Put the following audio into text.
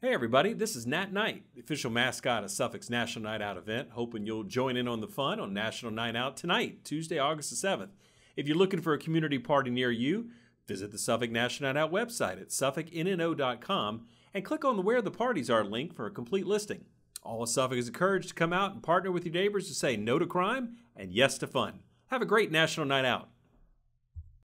Hey everybody, this is Nat Knight, the official mascot of Suffolk's National Night Out event, hoping you'll join in on the fun on National Night Out tonight, Tuesday, August the 7th. If you're looking for a community party near you, visit the Suffolk National Night Out website at suffolknno.com and click on the Where the Parties Are link for a complete listing. All of Suffolk is encouraged to come out and partner with your neighbors to say no to crime and yes to fun. Have a great National Night Out.